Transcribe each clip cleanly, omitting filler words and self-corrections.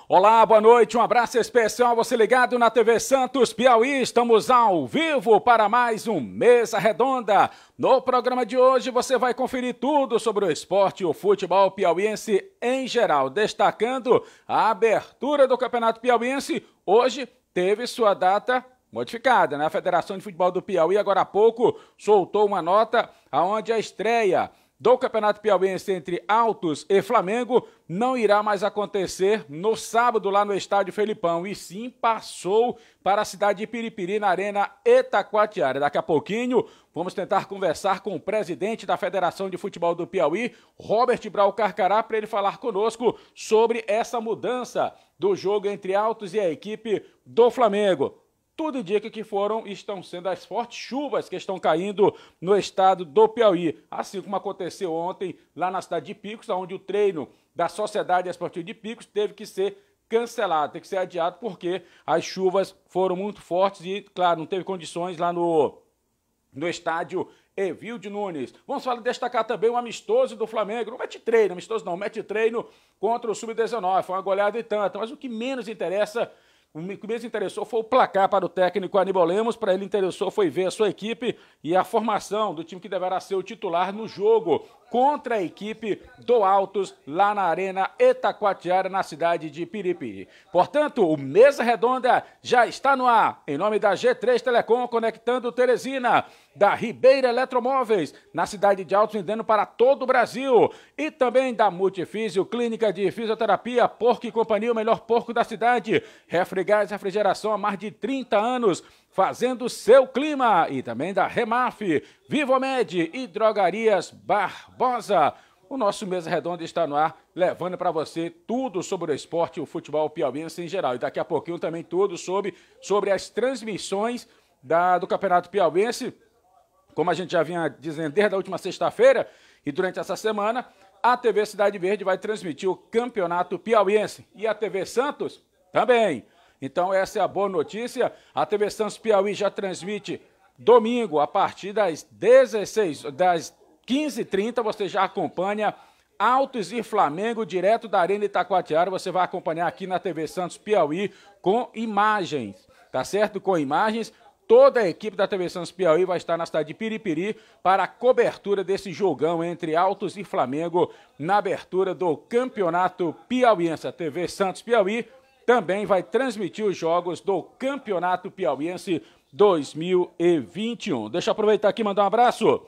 Olá, boa noite, um abraço especial a você ligado na TV Santos Piauí. Estamos ao vivo para mais um Mesa Redonda. No programa de hoje você vai conferir tudo sobre o esporte e o futebol piauiense em geral, destacando a abertura do Campeonato Piauiense. Hoje teve sua data modificada, né? A Federação de Futebol do Piauí, agora há pouco, soltou uma nota onde a estreia do Campeonato Piauiense entre Altos e Flamengo não irá mais acontecer no sábado lá no Estádio Felipão, e sim passou para a cidade de Piripiri, na Arena Itacoatiara. Daqui a pouquinho vamos tentar conversar com o presidente da Federação de Futebol do Piauí, Robert Brau Carcará, para ele falar conosco sobre essa mudança do jogo entre Altos e a equipe do Flamengo. Tudo indica que foram e estão sendo as fortes chuvas que estão caindo no estado do Piauí, assim como aconteceu ontem lá na cidade de Picos, onde o treino da Sociedade Esportiva de Picos teve que ser cancelado, teve que ser adiado porque as chuvas foram muito fortes e, claro, não teve condições lá no estádio Evilde Nunes. Vamos destacar também o amistoso do Flamengo, não mete treino, amistoso não, mete treino contra o Sub-19, foi uma goleada e tanta, mas o que menos interessa, o que menos interessou foi o placar para o técnico Aníbal Lemos. Para ele interessou foi ver a sua equipe e a formação do time que deverá ser o titular no jogo contra a equipe do Altos lá na Arena Itacoatiara, na cidade de Piripiri. Portanto, o Mesa Redonda já está no ar. Em nome da G3 Telecom, conectando Teresina, da Ribeira Eletromóveis, na cidade de Altos, vendendo para todo o Brasil. E também da Multifísio, clínica de fisioterapia, Porco e Companhia, o melhor porco da cidade. Refrigás, refrigeração há mais de 30 anos, fazendo seu clima. E também da Remaf, Vivomed e Drogarias Barbosa. O nosso Mesa Redonda está no ar, levando para você tudo sobre o esporte e o futebol piauiense em geral. E daqui a pouquinho também tudo sobre as transmissões do Campeonato Piauiense. Como a gente já vinha dizendo desde a última sexta-feira e durante essa semana, a TV Cidade Verde vai transmitir o Campeonato Piauiense. E a TV Santos também. Então essa é a boa notícia. A TV Santos Piauí já transmite domingo a partir das 15h30. Você já acompanha Altos e Flamengo direto da Arena Itacoatiara. Você vai acompanhar aqui na TV Santos Piauí com imagens, tá certo? Com imagens. Toda a equipe da TV Santos Piauí vai estar na cidade de Piripiri para a cobertura desse jogão entre Altos e Flamengo na abertura do Campeonato Piauiense. A TV Santos Piauí também vai transmitir os jogos do Campeonato Piauiense 2021. Deixa eu aproveitar aqui e mandar um abraço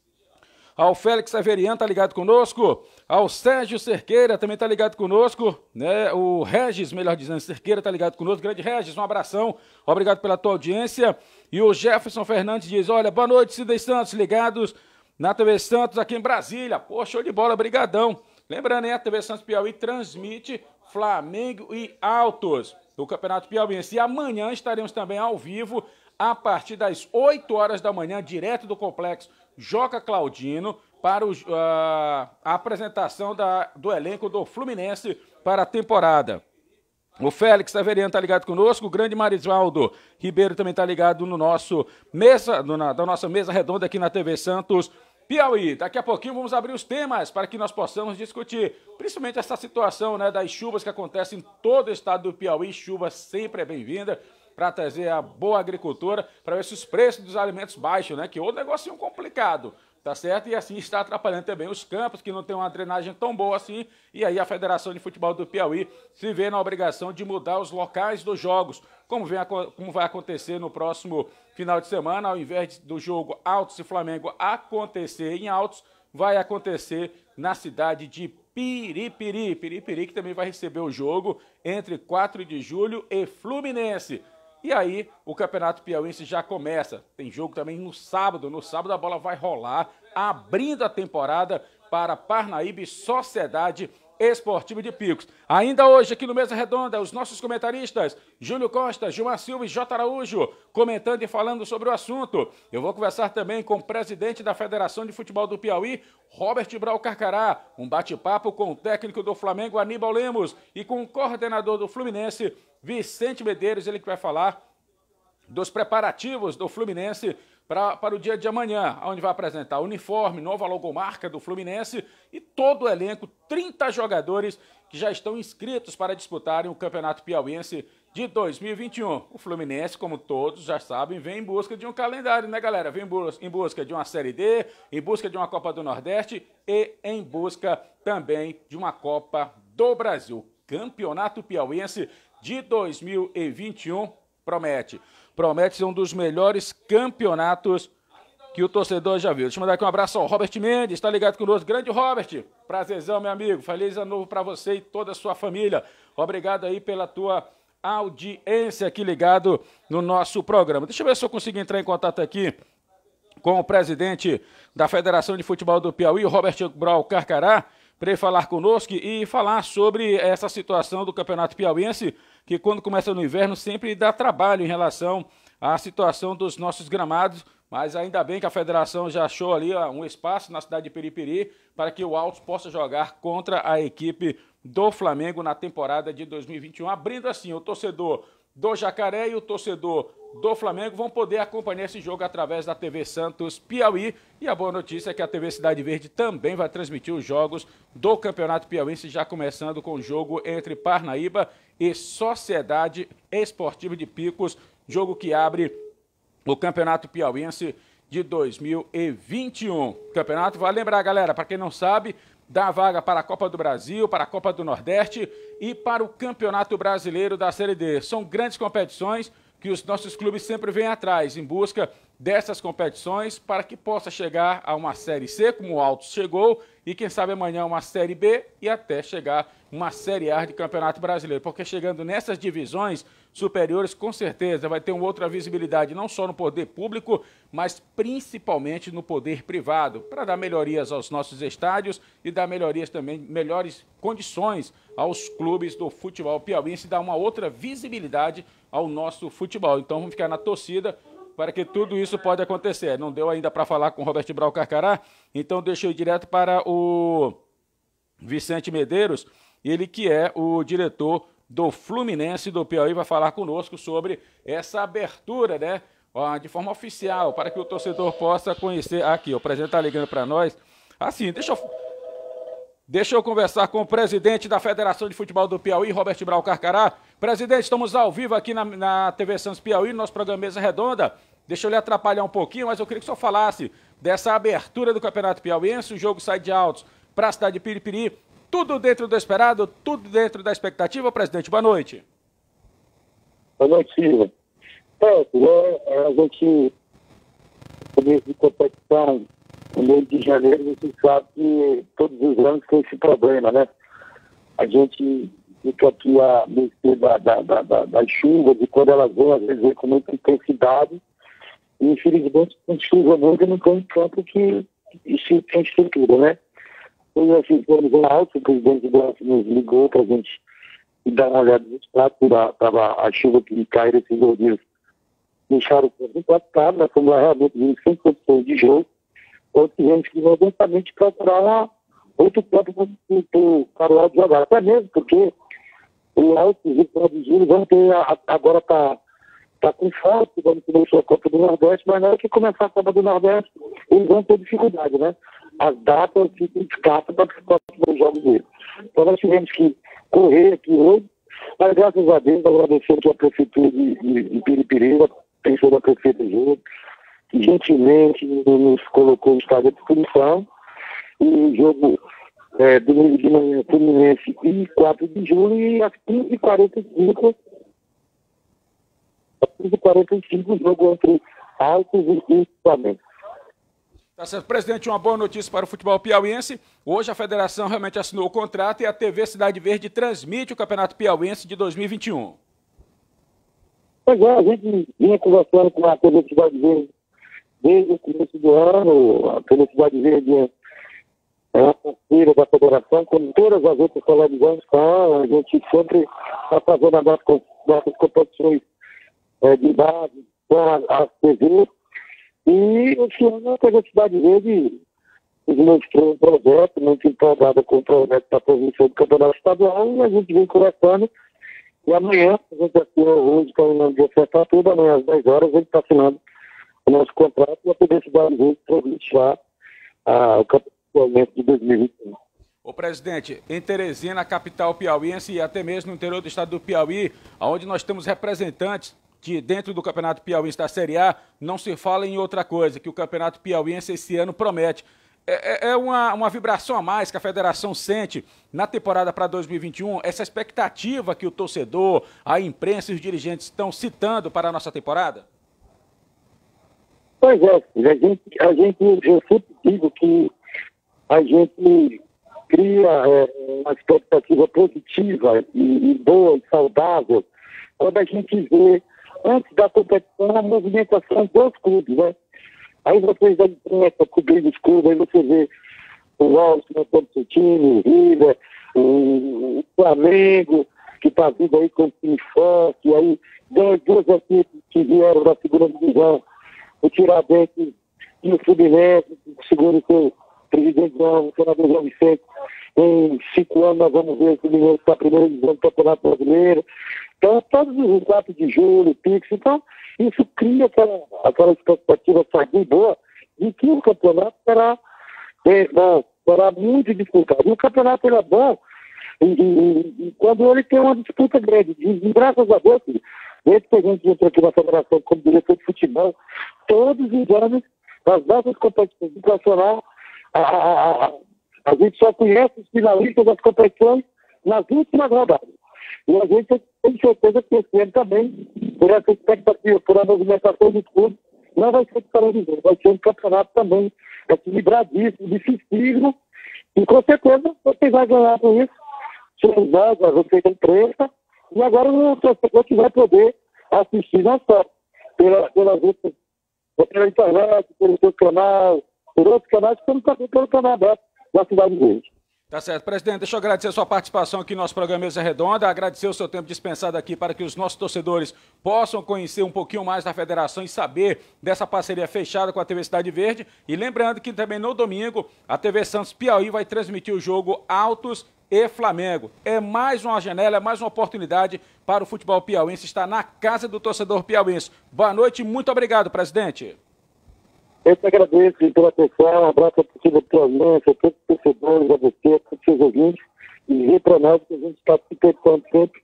ao Félix Severiano, tá ligado conosco, ao Sérgio Cerqueira, também tá ligado conosco, né? O Regis, melhor dizendo, Cerqueira tá ligado conosco. Grande Regis, um abração, obrigado pela tua audiência. E o Jefferson Fernandes diz, olha, boa noite, Cidei Santos, ligados na TV Santos aqui em Brasília. Pô, show de bola, brigadão. Lembrando, hein, a TV Santos Piauí transmite Flamengo e Altos do Campeonato Piauiense. E amanhã estaremos também ao vivo, a partir das 8 horas da manhã, direto do Complexo Joca Claudino, para a apresentação do elenco do Fluminense para a temporada. O Félix Severiano está ligado conosco, o grande Marisvaldo Ribeiro também está ligado no nosso da nossa mesa redonda aqui na TV Santos Piauí. Daqui a pouquinho vamos abrir os temas para que nós possamos discutir, principalmente essa situação, né, das chuvas que acontecem em todo o estado do Piauí. Chuva sempre é bem-vinda para trazer a boa agricultura, para ver se os preços dos alimentos baixam, né, que é outro negocinho complicado, tá certo? E assim está atrapalhando também os campos, que não tem uma drenagem tão boa assim, e aí a Federação de Futebol do Piauí se vê na obrigação de mudar os locais dos jogos, como vai acontecer no próximo final de semana. Ao invés do jogo Altos e Flamengo acontecer em Altos, vai acontecer na cidade de Piripiri. Piripiri, que também vai receber o jogo entre 4 de julho e Fluminense. E aí o Campeonato Piauiense já começa. Tem jogo também no sábado. No sábado a bola vai rolar, abrindo a temporada para Parnaíba e Sociedade Esportiva de Picos. Ainda hoje aqui no Mesa Redonda, os nossos comentaristas Júlio Costa, Gilmar Silva e J. Araújo, comentando e falando sobre o assunto. Eu vou conversar também com o presidente da Federação de Futebol do Piauí, Robert Brau Carcará, um bate-papo com o técnico do Flamengo, Aníbal Lemos, e com o coordenador do Fluminense, Vicente Medeiros, ele que vai falar dos preparativos do Fluminense para o dia de amanhã, onde vai apresentar uniforme, nova logomarca do Fluminense e todo o elenco, 30 jogadores que já estão inscritos para disputarem o Campeonato Piauiense de 2021. O Fluminense, como todos já sabem, vem em busca de um calendário, né, galera? Vem em busca de uma Série D, em busca de uma Copa do Nordeste e em busca também de uma Copa do Brasil. Campeonato Piauiense de 2021 promete ser um dos melhores campeonatos que o torcedor já viu. Deixa eu mandar aqui um abraço ao Robert Mendes, está ligado conosco. Grande Robert, prazerzão, meu amigo. Feliz ano novo para você e toda a sua família. Obrigado aí pela tua audiência aqui ligado no nosso programa. Deixa eu ver se eu consigo entrar em contato aqui com o presidente da Federação de Futebol do Piauí, o Robert Brau Carcará, para ele falar conosco e falar sobre essa situação do Campeonato Piauiense, que quando começa no inverno sempre dá trabalho em relação à situação dos nossos gramados, mas ainda bem que a federação já achou ali um espaço na cidade de Piripiri para que o Altos possa jogar contra a equipe do Flamengo na temporada de 2021, abrindo assim o torcedor do Jacaré e o torcedor do Flamengo vão poder acompanhar esse jogo através da TV Santos Piauí. E a boa notícia é que a TV Cidade Verde também vai transmitir os jogos do Campeonato Piauiense, já começando com o jogo entre Parnaíba e Sociedade Esportiva de Picos, jogo que abre o Campeonato Piauiense de 2021. Campeonato, vale lembrar, galera, para quem não sabe, dá vaga para a Copa do Brasil, para a Copa do Nordeste e para o Campeonato Brasileiro da Série D. São grandes competições que os nossos clubes sempre vêm atrás, em busca dessas competições para que possa chegar a uma Série C, como o Altos chegou, e quem sabe amanhã uma Série B e até chegar uma Série A de Campeonato Brasileiro. Porque chegando nessas divisões superiores, com certeza vai ter uma outra visibilidade, não só no poder público, mas principalmente no poder privado, para dar melhorias aos nossos estádios e dar melhorias também, melhores condições aos clubes do futebol piauiense e dar uma outra visibilidade ao nosso futebol. Então vamos ficar na torcida para que tudo isso pode acontecer. Não deu ainda para falar com o Robert Brau Carcará, então deixei direto para o Vicente Medeiros, ele que é o diretor do Fluminense do Piauí, vai falar conosco sobre essa abertura, né, de forma oficial, para que o torcedor possa conhecer aqui. O presidente está ligando para nós. Assim, deixa eu conversar com o presidente da Federação de Futebol do Piauí, Robert Brau Carcará. Presidente, estamos ao vivo aqui na TV Santos Piauí, no nosso programa Mesa Redonda. Deixa eu lhe atrapalhar um pouquinho, mas eu queria que o senhor falasse dessa abertura do Campeonato Piauiense. O jogo sai de Altos para a cidade de Piripiri. Tudo dentro do esperado, tudo dentro da expectativa, presidente. Boa noite. Boa noite, Silvio. A gente, começo de competição, no mês de janeiro, você sabe que todos os anos tem esse problema, né? A gente fica aqui a mercê das chuvas, e quando elas vão, às vezes, vem com muita intensidade. E, infelizmente, com chuva nunca não tem campo que isso tem estrutura, né? E assim, fomos em Alto, o presidente do Alto nos ligou para a gente dar uma olhada no estado, estava a chuva que caiu esses 2 dias, deixaram o campo impactado, nós fomos lá realmente sem condições de jogo, ou tivemos que imediatamente procurar outro campo para o Alto jogar, até mesmo porque o Alto e o Paulo de Júlio vão ter, agora está com falta, quando começou a Copa do Nordeste, mas na hora que começar a Copa do Nordeste, eles vão ter dificuldade, né? As datas ficam escassas para os jogos dele. Então nós tivemos que correr aqui hoje, mas graças a Deus, agradecer aqui a Prefeitura de Piripiri, a pessoa da Prefeita Júlia, que gentilmente nos colocou no estado de disposição. E o jogo domingo de manhã, Fluminense, e 4 de julho, e às 15h45, o jogo entre Altos e Flamengo. Tá certo, presidente, uma boa notícia para o futebol piauiense. Hoje a federação realmente assinou o contrato e a TV Cidade Verde transmite o Campeonato Piauiense de 2021. Pois é, a gente vinha conversando com a TV Cidade Verde desde o começo do ano. A TV Cidade Verde é uma parceira da federação, como todas as outras televisões são. A gente sempre está fazendo as nossas competições de base com as TVs. E esse ano a TV Cidade Verde mostrou um projeto muito empolgado com o projeto da transmissão do Campeonato Estadual, e a gente vem conversando. E amanhã, a gente assinou hoje, que é o nome de oferta tudo, amanhã às 10 horas, a gente está assinando o nosso contrato e a TV Cidade Verde transmitir o campeonato de 2021. Ô presidente, em Teresina, capital piauiense e até mesmo no interior do estado do Piauí, onde nós temos representantes que dentro do Campeonato Piauiense da Série A, não se fala em outra coisa, que o Campeonato Piauiense esse ano promete. É uma vibração a mais que a federação sente na temporada para 2021, essa expectativa que o torcedor, a imprensa e os dirigentes estão citando para a nossa temporada? Pois é, eu sempre digo que a gente cria uma expectativa positiva e boa e saudável quando a gente vê, antes da competição, a movimentação dos clubes, né? Aí vocês da imprensa cobrindo os clubes, aí você vê o Alto, né, todo seu time, o River, o Flamengo, que está vindo aí com um time forte, e aí duas equipes que vieram da segunda divisão, o Tiradentes e o Fluminense, segundo o seu presidente, o senador João Vicente. Em 5 anos nós vamos ver o Fluminense para a primeira divisão do Campeonato Brasileiro. Então, todos os 4 de julho, Pix, então, isso cria aquela expectativa sadia e boa de que o campeonato será muito disputado. E o campeonato é bom e quando ele tem uma disputa grande. E graças a Deus, desde que a gente entrou aqui na federação como diretor de futebol, todos os anos, nas nossas competições internacionais, a gente só conhece os finalistas das competições nas últimas rodadas. E a gente tem certeza que esse ano também, por essa expectativa, por a movimentação dos clubes, não vai ser diferente. Vai ser um campeonato também equilibradíssimo, dificílimo, e com certeza você vai ganhar com isso. Você tem imprensa, e agora o torcedor que vai poder assistir não só pela internet, pelo seu canal, por outros canais, como também pelo canal aberto da Cidade Verde. Tá certo. Presidente, deixa eu agradecer a sua participação aqui no nosso programa Mesa Redonda, agradecer o seu tempo dispensado aqui para que os nossos torcedores possam conhecer um pouquinho mais da federação e saber dessa parceria fechada com a TV Cidade Verde. E lembrando que também no domingo a TV Santos Piauí vai transmitir o jogo Altos e Flamengo. É mais uma janela, é mais uma oportunidade para o futebol piauiense estar na casa do torcedor piauiense. Boa noite e muito obrigado, presidente. Eu te agradeço pela atenção, um abraço a torcida piauiense, a todos os torcedores, a você, a todos os seus ouvintes, e dizer para nós que a gente está se preocupando sempre,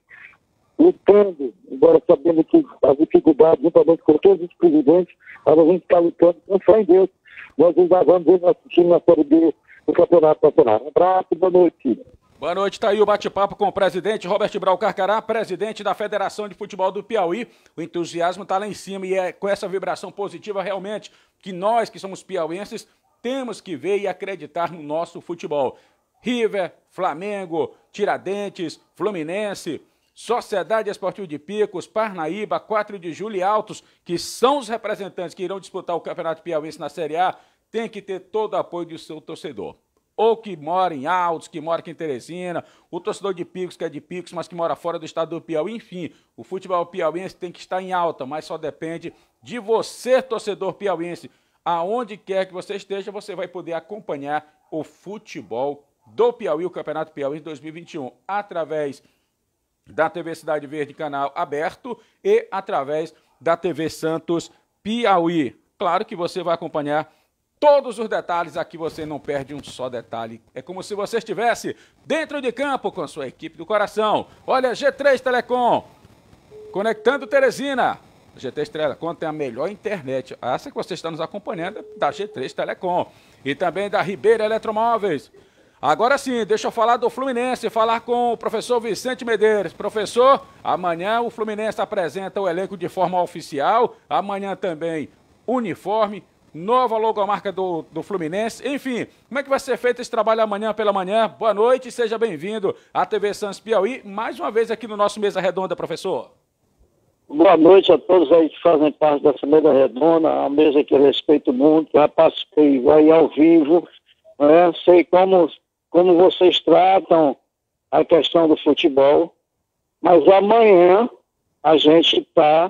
lutando, embora sabendo que as dificuldades, juntamente com todos os presidentes, mas a gente está lutando com fé em Deus. Nós ainda vamos ver nosso time na Série B do Campeonato Nacional. Um abraço, boa noite. Boa noite, está aí o bate-papo com o presidente Robert Brau Carcará, presidente da Federação de Futebol do Piauí. O entusiasmo está lá em cima e é com essa vibração positiva realmente que nós, que somos piauienses, temos que ver e acreditar no nosso futebol. River, Flamengo, Tiradentes, Fluminense, Sociedade Esportiva de Picos, Parnaíba, 4 de Julho e Altos, que são os representantes que irão disputar o Campeonato Piauiense na Série A, tem que ter todo o apoio do seu torcedor. Ou que mora em Altos, que mora aqui em Teresina, o torcedor de Picos, que é de Picos, mas que mora fora do estado do Piauí, enfim, o futebol piauiense tem que estar em alta, mas só depende de você, torcedor piauiense. Aonde quer que você esteja, você vai poder acompanhar o futebol do Piauí, o Campeonato Piauí 2021, através da TV Cidade Verde, canal aberto, e através da TV Santos Piauí. Claro que você vai acompanhar todos os detalhes, aqui você não perde um só detalhe. É como se você estivesse dentro de campo com a sua equipe do coração. Olha, G3 Telecom, conectando Teresina. A G3 Telecom tem a melhor internet. Essa que você está nos acompanhando é da G3 Telecom. E também da Ribeira Eletromóveis. Agora sim, deixa eu falar do Fluminense, falar com o professor Vicente Medeiros. Professor, amanhã o Fluminense apresenta o elenco de forma oficial. Amanhã também uniforme. Nova logomarca do Fluminense, enfim, como é que vai ser feito esse trabalho amanhã pela manhã? Boa noite, seja bem-vindo à TV Santos Piauí, mais uma vez aqui no nosso Mesa Redonda, professor. Boa noite a todos aí que fazem parte dessa Mesa Redonda, a mesa que eu respeito muito, já participei aí ao vivo, né? Sei como vocês tratam a questão do futebol, mas amanhã a gente está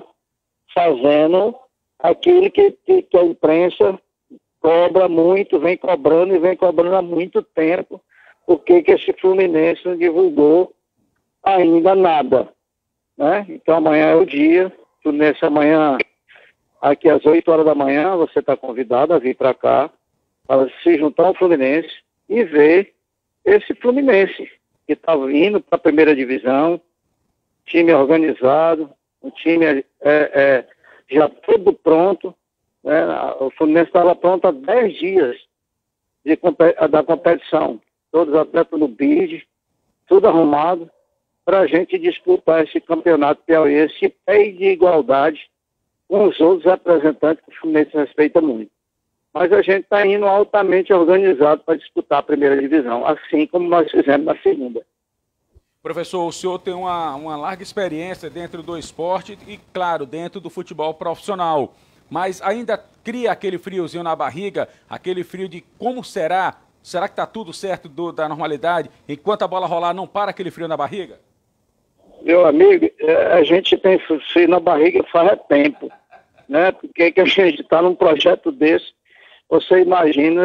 fazendo aquilo que a imprensa cobra muito, vem cobrando há muito tempo, porque que esse Fluminense não divulgou ainda nada, né? Então amanhã é o dia, o Fluminense amanhã aqui às 8 horas da manhã, você está convidado a vir para cá, para se juntar ao Fluminense e ver esse Fluminense que está vindo para a primeira divisão, time organizado, um time já tudo pronto, né? O Fluminense estava pronto há 10 dias da competição, todos os atletas no BID, tudo arrumado, para a gente disputar esse campeonato piauiense em pé de igualdade com os outros representantes que o Fluminense respeita muito. Mas a gente está indo altamente organizado para disputar a primeira divisão, assim como nós fizemos na segunda. Professor, o senhor tem uma larga experiência dentro do esporte e, claro, dentro do futebol profissional. Mas ainda cria aquele friozinho na barriga, aquele frio de como será? Será que está tudo certo da normalidade? Enquanto a bola rolar, não para aquele frio na barriga? Meu amigo, a gente tem frio na barriga faz tempo, né? Porque que a gente está num projeto desse, você imagina,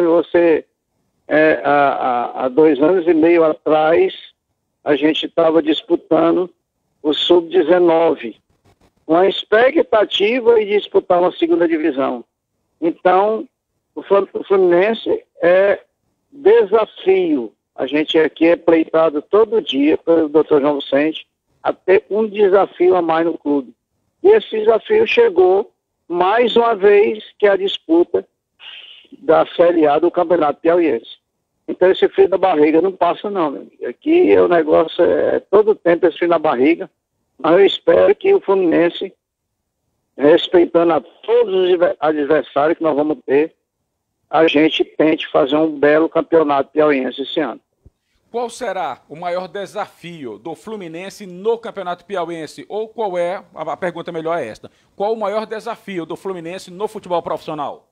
há 2 anos e meio atrás, a gente estava disputando o Sub-19, com a expectativa de disputar uma segunda divisão. Então, o Fluminense é desafio. A gente aqui é pleitado todo dia pelo Dr. João Vicente a ter um desafio a mais no clube. E esse desafio chegou mais uma vez, que é a disputa da Série A do Campeonato Piauiense. Então esse frio na barriga não passa não, meu amigo. Aqui o negócio todo tempo esse frio na barriga, mas eu espero que o Fluminense, respeitando a todos os adversários que nós vamos ter, a gente tente fazer um belo campeonato piauiense esse ano. Qual será o maior desafio do Fluminense no Campeonato Piauiense? Ou qual é, a pergunta melhor é esta, qual o maior desafio do Fluminense no futebol profissional?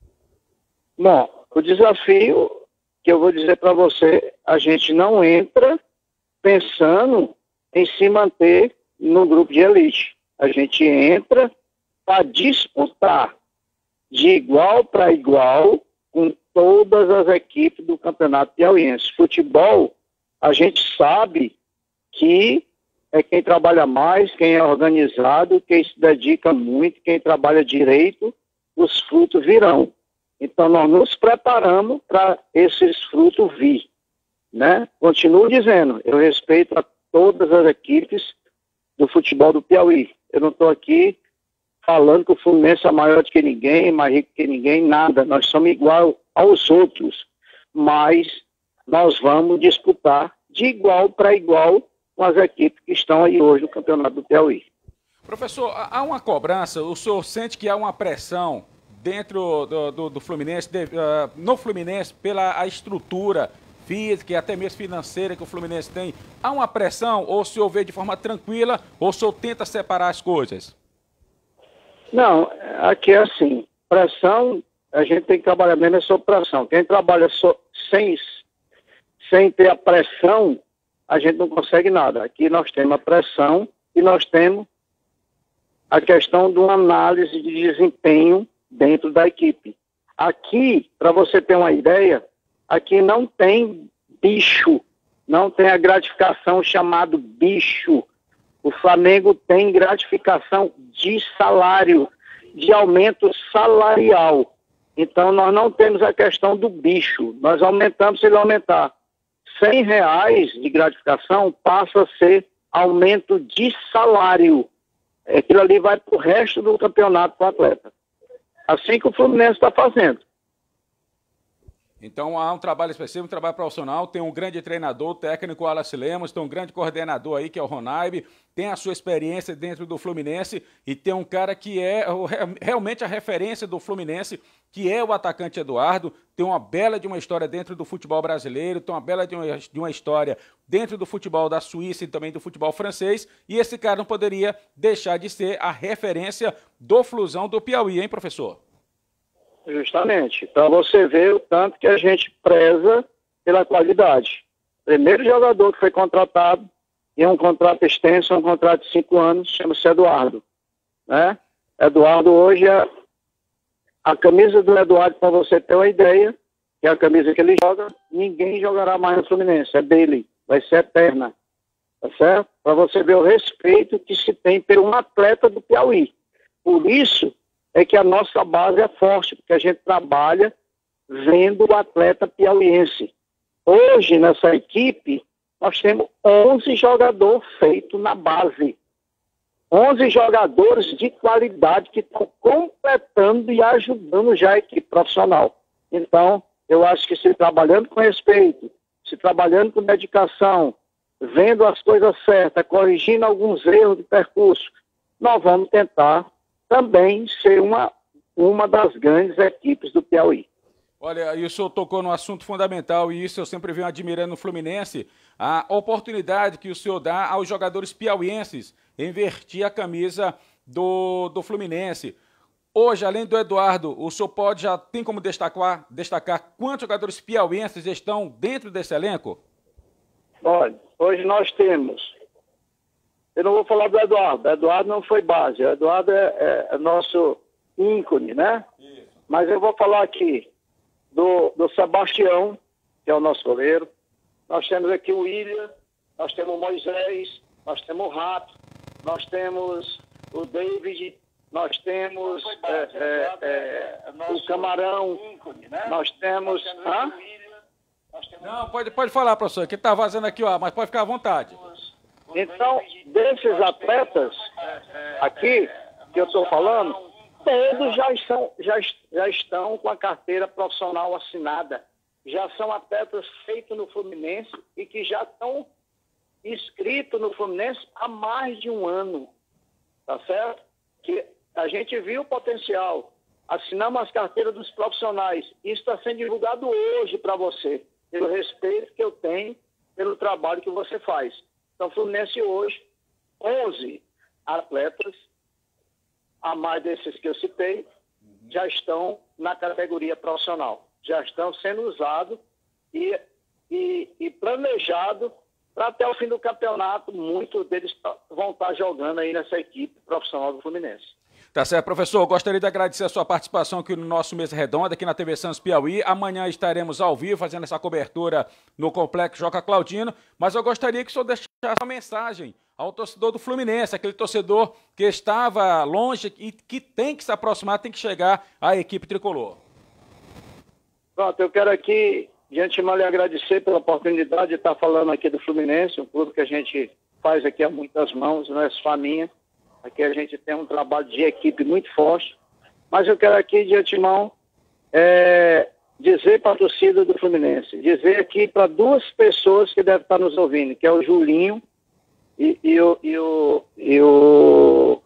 Bom, o desafio que eu vou dizer para você, a gente não entra pensando em se manter no grupo de elite. A gente entra para disputar de igual para igual com todas as equipes do Campeonato Piauiense. Futebol, a gente sabe que é quem trabalha mais, quem é organizado, quem se dedica muito, quem trabalha direito, os frutos virão. Então nós nos preparamos para esses frutos vir, né? Continuo dizendo, eu respeito a todas as equipes do futebol do Piauí. Eu não estou aqui falando que o Fluminense é maior do que ninguém, mais rico que ninguém, nada. Nós somos igual aos outros, mas nós vamos disputar de igual para igual com as equipes que estão aí hoje no Campeonato do Piauí. Professor, há uma cobrança, o senhor sente que há uma pressão dentro do Fluminense, no Fluminense, pela a estrutura física e até mesmo financeira que o Fluminense tem? Há uma pressão ou o senhor vê de forma tranquila ou o senhor tenta separar as coisas? Não, aqui é assim, pressão, a gente tem que trabalhar mesmo sobre pressão. Quem trabalha sem ter a pressão, a gente não consegue nada. Aqui nós temos a pressão e nós temos a questão de uma análise de desempenho dentro da equipe. Aqui, para você ter uma ideia, aqui não tem bicho, não tem a gratificação chamado bicho. O Flamengo tem gratificação de salário, de aumento salarial. Então nós não temos a questão do bicho. Nós aumentamos, se ele aumentar R$100 de gratificação, passa a ser aumento de salário. Aquilo ali vai para o resto do campeonato para o atleta. Assim que o Fluminense está fazendo. Então há um trabalho específico, um trabalho profissional, tem um grande treinador, o técnico Wallace Lemos, tem um grande coordenador aí que é o Ronaib, tem a sua experiência dentro do Fluminense e tem um cara que é realmente a referência do Fluminense, que é o atacante Eduardo, tem uma bela de uma história dentro do futebol brasileiro, tem uma bela de uma história dentro do futebol da Suíça e também do futebol francês, e esse cara não poderia deixar de ser a referência do Flusão do Piauí, hein, professor? Justamente, para você ver o tanto que a gente preza pela qualidade. Primeiro jogador que foi contratado, e é um contrato extenso, é um contrato de 5 anos, chama-se Eduardo. Né? Eduardo hoje, a camisa do Eduardo, para você ter uma ideia, que é a camisa que ele joga, ninguém jogará mais no Fluminense, é dele, vai ser eterna. Tá certo? Para você ver o respeito que se tem por um atleta do Piauí. Por isso é que a nossa base é forte, porque a gente trabalha vendo o atleta piauiense. Hoje, nessa equipe, nós temos 11 jogadores feitos na base. 11 jogadores de qualidade que estão completando e ajudando já a equipe profissional. Então, eu acho que se trabalhando com respeito, se trabalhando com dedicação, vendo as coisas certas, corrigindo alguns erros de percurso, nós vamos tentar também ser uma das grandes equipes do Piauí. Olha, e o senhor tocou num assunto fundamental, e isso eu sempre venho admirando no Fluminense, a oportunidade que o senhor dá aos jogadores piauienses em vestir a camisa do Fluminense. Hoje, além do Eduardo, o senhor já tem como destacar quantos jogadores piauienses estão dentro desse elenco? Olha, hoje nós temos, eu não vou falar do Eduardo, o Eduardo não foi base, o Eduardo é nosso ícone, né? Isso. Mas eu vou falar aqui do Sebastião, que é o nosso goleiro. Nós temos aqui o William, nós temos o Moisés, nós temos o Rato, nós temos o David, nós temos o Camarão, nós temos... Não, pode falar, professor, que está vazando aqui, ó, mas pode ficar à vontade. Então, desses atletas aqui, que eu estou falando, todos já estão com a carteira profissional assinada. Já são atletas feitos no Fluminense e que já estão inscritos no Fluminense há mais de um ano. Tá certo? Que a gente viu o potencial. Assinamos as carteiras dos profissionais. Isso está sendo divulgado hoje para você, pelo respeito que eu tenho pelo trabalho que você faz. Então, Fluminense hoje, 11 atletas, a mais desses que eu citei, já estão na categoria profissional. Já estão sendo usados e planejados para até o fim do campeonato, muitos deles vão estar jogando aí nessa equipe profissional do Fluminense. Tá certo, professor. Eu gostaria de agradecer a sua participação aqui no nosso Mesa Redonda, aqui na TV Santos Piauí. Amanhã estaremos ao vivo fazendo essa cobertura no Complexo Joca Claudino, mas eu gostaria que o senhor deixasse uma mensagem ao torcedor do Fluminense, aquele torcedor que estava longe e que tem que se aproximar, tem que chegar à equipe tricolor. Pronto, eu quero aqui, de antemão, lhe agradecer pela oportunidade de estar falando aqui do Fluminense, um clube que a gente faz aqui a muitas mãos, não é só a minha. Aqui a gente tem um trabalho de equipe muito forte, mas eu quero aqui, de antemão, dizer para a torcida do Fluminense, dizer aqui para duas pessoas que devem estar nos ouvindo, que é o Julinho o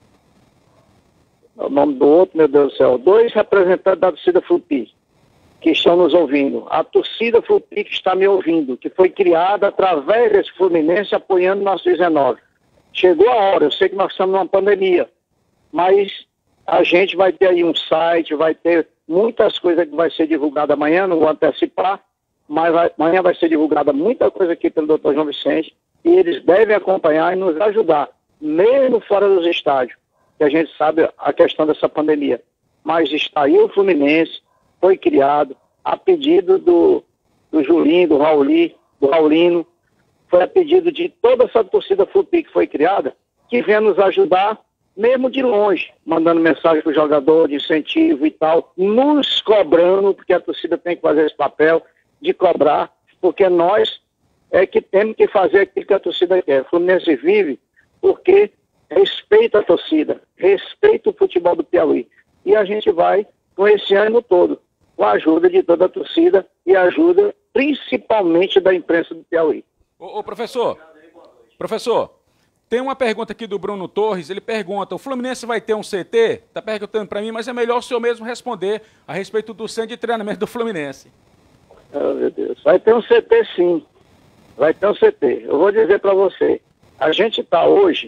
nome do outro, meu Deus do céu, 2 representantes da torcida Flupi, que estão nos ouvindo. A torcida Flupi que está me ouvindo, que foi criada através desse Fluminense apoiando o nosso 19. Chegou a hora, eu sei que nós estamos numa pandemia, mas a gente vai ter aí um site, vai ter muitas coisas que vai ser divulgada amanhã, não vou antecipar, mas amanhã vai ser divulgada muita coisa aqui pelo Dr. João Vicente, e eles devem acompanhar e nos ajudar, mesmo fora dos estádios, que a gente sabe a questão dessa pandemia. Mas está aí o Fluminense, foi criado a pedido do Julinho, do Raulino, foi a pedido de toda essa torcida Flupi que foi criada, que venha nos ajudar, mesmo de longe, mandando mensagem para o jogador de incentivo e tal, nos cobrando, porque a torcida tem que fazer esse papel de cobrar, porque nós é que temos que fazer aquilo que a torcida quer. O Fluminense vive porque respeita a torcida, respeita o futebol do Piauí. E a gente vai com esse ano todo, com a ajuda de toda a torcida e a ajuda principalmente da imprensa do Piauí. Ô professor, tem uma pergunta aqui do Bruno Torres, ele pergunta, o Fluminense vai ter um CT? Está perguntando para mim, mas é melhor o senhor mesmo responder a respeito do centro de treinamento do Fluminense. Oh, meu Deus, vai ter um CT sim, vai ter um CT. Eu vou dizer para você, a gente está hoje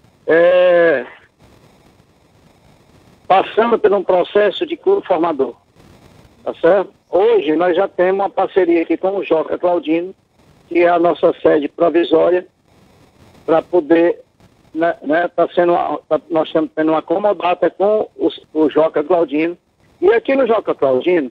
passando por um processo de clube formador, tá certo? Hoje nós já temos uma parceria aqui com o Joca Claudino, que é a nossa sede provisória, para poder, nós estamos tendo uma comodata com o Joca Claudino, e aqui no Joca Claudino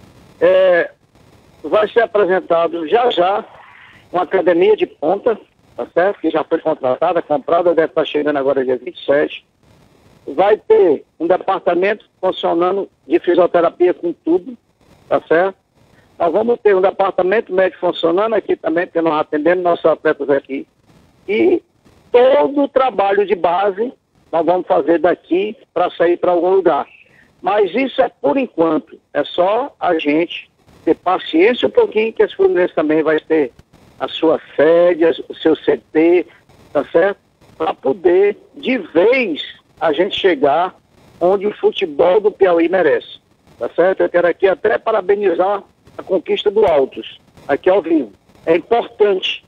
vai ser apresentado já uma academia de ponta, tá certo? Que já foi contratada, comprada, deve estar chegando agora dia 27. vai ter um departamento funcionando de fisioterapia com tudo, tá certo? Nós vamos ter um departamento médico funcionando aqui também, porque nós atendemos nossos atletas aqui. E todo o trabalho de base nós vamos fazer daqui para sair para algum lugar. Mas isso é por enquanto. É só a gente ter paciência um pouquinho, que esse Fluminense também vai ter a sua sede, o seu CT, tá certo? Para poder, de vez, a gente chegar onde o futebol do Piauí merece. Tá certo? Eu quero aqui até parabenizar a conquista do Altos, aqui ao vivo. É importante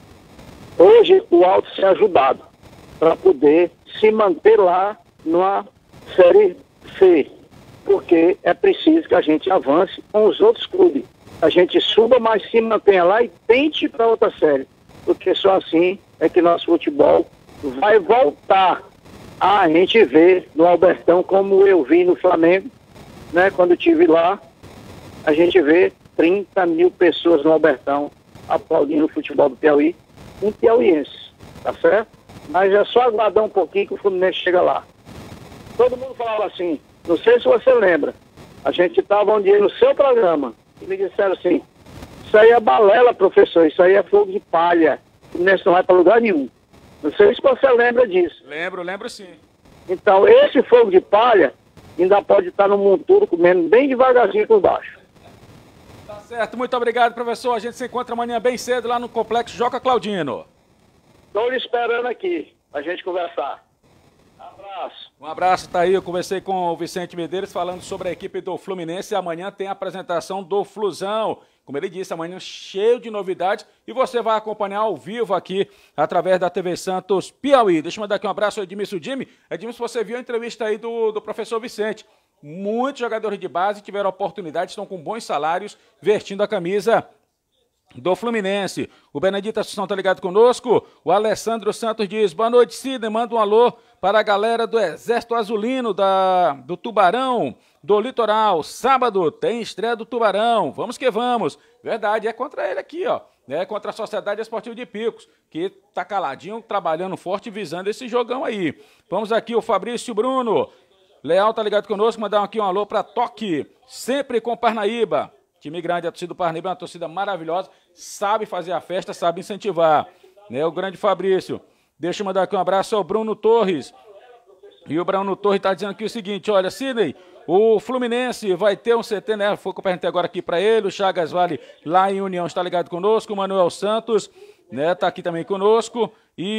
hoje o Altos ser ajudado para poder se manter lá na Série C, porque é preciso que a gente avance com os outros clubes. A gente suba, mas se mantenha lá e tente para outra série, porque só assim é que nosso futebol vai voltar a gente ver no Albertão, como eu vi no Flamengo, né, quando estive lá, a gente vê 30 mil pessoas no Albertão aplaudindo o futebol do Piauí, um piauiense, tá certo? Mas é só aguardar um pouquinho que o Fluminense chega lá. Todo mundo falava assim, não sei se você lembra, a gente estava um dia no seu programa e me disseram assim, isso aí é balela, professor, isso aí é fogo de palha, o Fluminense não vai para lugar nenhum. Não sei se você lembra disso. Lembro sim. Então, esse fogo de palha ainda pode estar no monturo comendo bem devagarzinho por baixo. Tá certo, muito obrigado, professor. A gente se encontra amanhã bem cedo lá no Complexo Joca Claudino. Estou lhe esperando aqui, pra gente conversar. Abraço. Um abraço, tá aí. Eu conversei com o Vicente Medeiros falando sobre a equipe do Fluminense. Amanhã tem a apresentação do Flusão. Como ele disse, amanhã cheio de novidades e você vai acompanhar ao vivo aqui através da TV Santos Piauí. Deixa eu mandar aqui um abraço ao Edmilson Jimmy. Edmilson, você viu a entrevista aí do professor Vicente. Muitos jogadores de base tiveram oportunidade, estão com bons salários, vestindo a camisa do Fluminense. O Benedito Assunção está ligado conosco. O Alessandro Santos diz, boa noite, Sidney, manda um alô para a galera do Exército Azulino, do Tubarão, do Litoral. Sábado tem estreia do Tubarão, vamos que vamos. Verdade, é contra ele aqui, ó. É contra a Sociedade Esportiva de Picos, que tá caladinho, trabalhando forte, visando esse jogão aí. Vamos aqui, o Fabrício Bruno. Leal tá ligado conosco, mandar aqui um alô para Toque, sempre com Parnaíba. Time grande, a torcida do Parnaíba é uma torcida maravilhosa, sabe fazer a festa, sabe incentivar. Né, o grande Fabrício. Deixa eu mandar aqui um abraço ao Bruno Torres. E o Bruno Torres está dizendo aqui o seguinte, olha, Sidney, o Fluminense vai ter um CT, né? Foi o que eu perguntei agora aqui para ele, o Chagas Vale lá em União está ligado conosco, o Manuel Santos, né, tá aqui também conosco.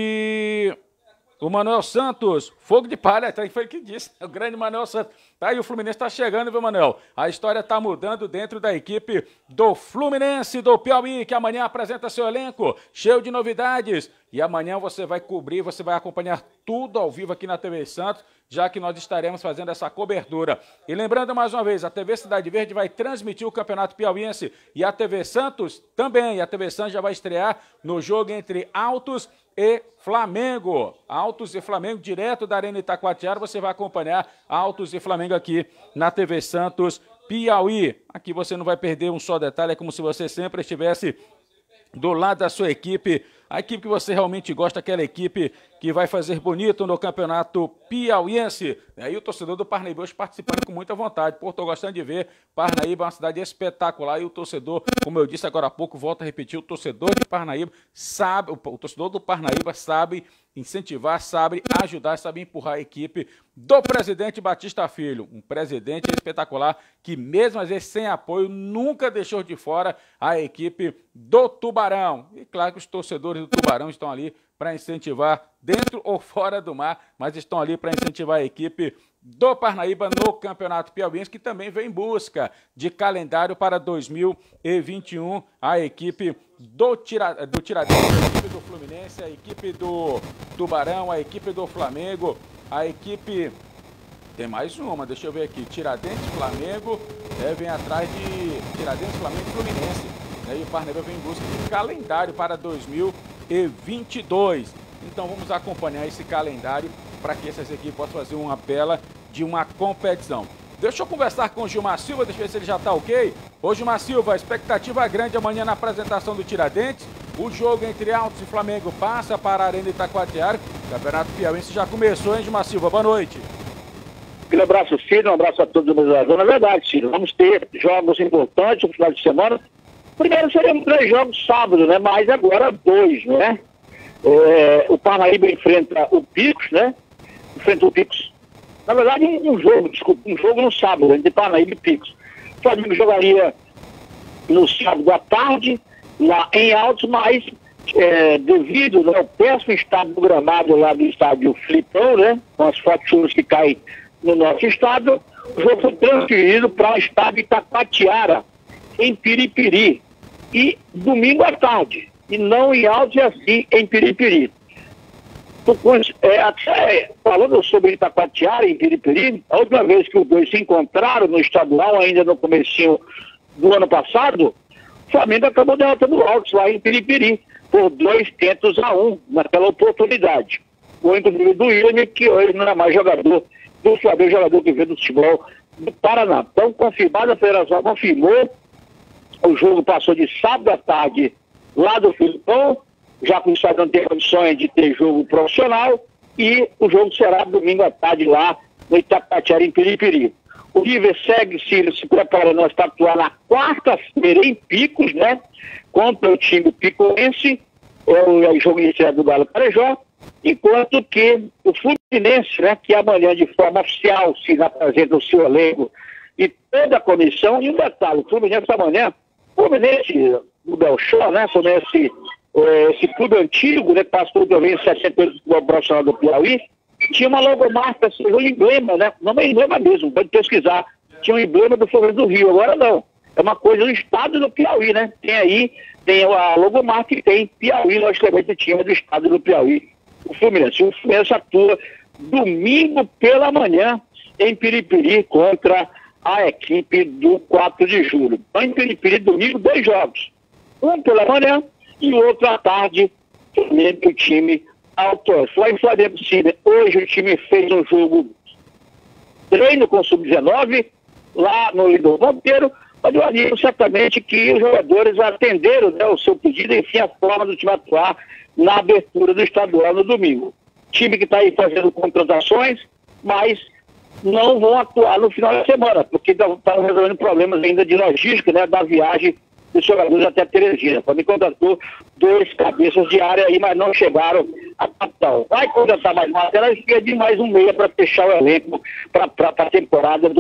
E o Manuel Santos, fogo de palha, foi ele que disse, o grande Manuel Santos. Tá aí, o Fluminense está chegando, viu, Manuel? A história está mudando dentro da equipe do Fluminense do Piauí, que amanhã apresenta seu elenco, cheio de novidades. E amanhã você vai cobrir, você vai acompanhar tudo ao vivo aqui na TV Santos, já que nós estaremos fazendo essa cobertura. E lembrando mais uma vez, a TV Cidade Verde vai transmitir o Campeonato Piauiense e a TV Santos também. E a TV Santos já vai estrear no jogo entre Altos e Flamengo. Altos e Flamengo, direto da Arena Itacoatiara, você vai acompanhar Altos e Flamengo aqui na TV Santos Piauí. Aqui você não vai perder um só detalhe, é como se você sempre estivesse do lado da sua equipe, a equipe que você realmente gosta, aquela equipe que vai fazer bonito no Campeonato Piauiense. E aí o torcedor do Parnaíba hoje participando com muita vontade. Pô, tô gostando de ver, Parnaíba é uma cidade espetacular e o torcedor, como eu disse agora há pouco, volto a repetir, o torcedor de Parnaíba sabe, o torcedor do Parnaíba sabe incentivar, sabe ajudar, sabe empurrar a equipe do presidente Batista Filho, um presidente espetacular que mesmo às vezes sem apoio nunca deixou de fora a equipe do Tubarão. E claro que os torcedores do Tubarão estão ali para incentivar dentro ou fora do mar, mas estão ali para incentivar a equipe do Parnaíba no Campeonato Piauiense, que também vem em busca de calendário para 2021. A equipe do Tiradentes, a equipe do Fluminense, a equipe do Tubarão, a equipe do Flamengo, a equipe... Tem mais uma, deixa eu ver aqui, Tiradentes, Flamengo, vem atrás de Tiradentes, Flamengo e Fluminense. E o Parnaíba vem em busca de calendário para 2022. Então vamos acompanhar esse calendário para que essas equipes possam fazer uma bela de uma competição. Deixa eu conversar com o Gilmar Silva, deixa eu ver se ele já está ok. Ô Gilmar Silva, a expectativa grande amanhã na apresentação do Tiradentes. O jogo entre Altos e Flamengo passa para a Arena Itacoatiara. O Campeonato Piauiense já começou, hein, Gilmar Silva? Boa noite. Aquele abraço, Ciro, um abraço a todos os meus amigos. Na verdade, Ciro, vamos ter jogos importantes no final de semana. Primeiro seremos 3 jogos sábado, né? Mas agora 2, né? O Parnaíba enfrenta o Picos, né? Enfrenta o Picos. Na verdade, um jogo no sábado, entre Parnaíba e Picos. O Flamengo jogaria no sábado à tarde, lá em Altos, mas devido ao péssimo estado do gramado lá do estádio Filipão, né? Com as fortes chuvas que caem no nosso estado, o jogo foi transferido para o estádio Itacoatiara, em Piripiri, e domingo à tarde, e não em Altos, e assim em Piripiri. Até falando sobre Itacoatiara e Piripiri, a última vez que os dois se encontraram no estadual, ainda no comecinho do ano passado, o Flamengo acabou derrotando o Altos lá em Piripiri, por 2-1 naquela oportunidade. O inclusive do William, que hoje não é mais jogador do Flamengo, jogador que veio do futebol do Paraná. Então, confirmado, a federação confirmou, o jogo passou de sábado à tarde lá do Filipão, já que o estado não tem condições de ter jogo profissional, e o jogo será domingo à tarde lá no Itacoatiara, em Piripiri. O River segue se preparando para atuar na quarta-feira em Picos, né? Contra o time picoense, o jogo inicial do Galo Carajó, enquanto que o Fluminense, né, que amanhã de forma oficial se apresenta o seu elenco e toda a comissão, e um detalhe, o Fluminense amanhã, o Fluminense do Belchó, né, Fluminense, esse clube antigo, né, que passou também em 78 do profissional do Piauí, tinha uma logomarca, um emblema, né, não é emblema mesmo, pode pesquisar, tinha um emblema do Fluminense do Rio, agora não. É uma coisa do estado do Piauí, né? Tem a logomarca e tem Piauí, logicamente, o time do estado do Piauí, o Fluminense. O Fluminense atua domingo pela manhã em Piripiri contra a equipe do 4 de julho. Então, em Piripiri, domingo, 2 jogos. Um pela manhã e outro à tarde, o time Altos. Lá em Flamengo Cine, hoje o time fez um jogo treino com o Sub-19, lá no Lidor Monteiro. Mas eu animo certamente que os jogadores atenderam, né, o seu pedido, enfim, a forma do time atuar na abertura do estadual no domingo. Time que está aí fazendo contratações, mas não vão atuar no final de semana, porque estão resolvendo problemas ainda de logística, né, da viagem dos jogadores até Teresina. Quando contratou 2 cabeças de área aí, mas não chegaram à capital. Vai contratar mais matéria e pedir mais um meia para fechar o elenco para a temporada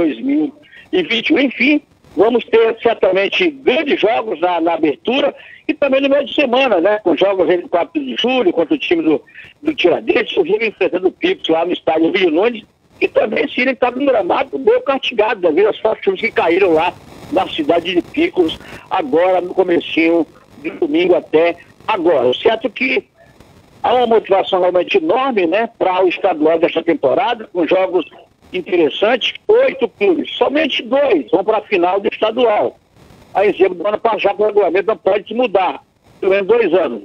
2021. Enfim, vamos ter certamente grandes jogos na abertura e também no meio de semana, né? Com jogos entre 4 de julho contra o time do Tiradentes, o Rio enfrentando o Picos lá no estádio Rio Nunes, e também se ele está no gramado meio castigado devido às fortes chuvas que caíram lá na cidade de Picos, agora no comecinho de domingo até agora. Certo que há uma motivação realmente enorme, né? Para o estadual desta temporada, com jogos interessantes, 8 clubes, somente 2 vão para a final do estadual. A exemplo do ano passado, o regulamento não pode se mudar, pelo menos 2 anos.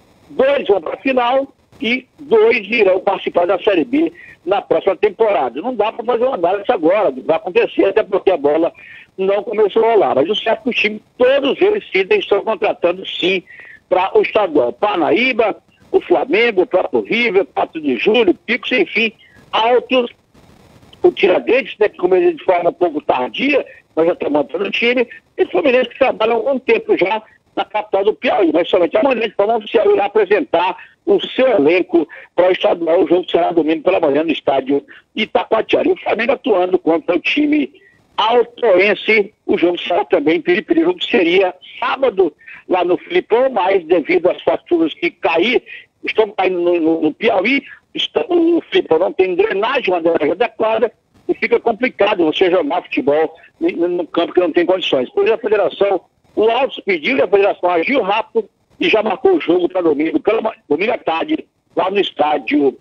2 vão para a final e 2 irão participar da Série B na próxima temporada. Não dá para fazer uma análise agora, não vai acontecer, até porque a bola não começou a rolar. Mas o certo é que os times, todos eles estão contratando sim para o estadual. Parnaíba, o Flamengo, o próprio River, 4 de julho, Picos, enfim, Altos, o Tiradentes, né, que começou de forma um pouco tardia, mas já está montando o time, e o Fluminense que trabalha há algum tempo já na capital do Piauí, mas somente amanhã de forma oficial irá apresentar o seu elenco para o estadual. O jogo será domingo pela manhã no estádio Itacoatiara. E o Flamengo atuando contra o time altoense, o jogo será também em Piripiri. O jogo seria sábado lá no Filipão, mas devido às faturas que estão caindo no Piauí, o Filipão não tem drenagem, uma drenagem adequada, e fica complicado você jogar futebol no campo que não tem condições. Por isso a federação, o Altos pediu e a federação agiu rápido e já marcou o jogo para domingo à tarde, lá no estádio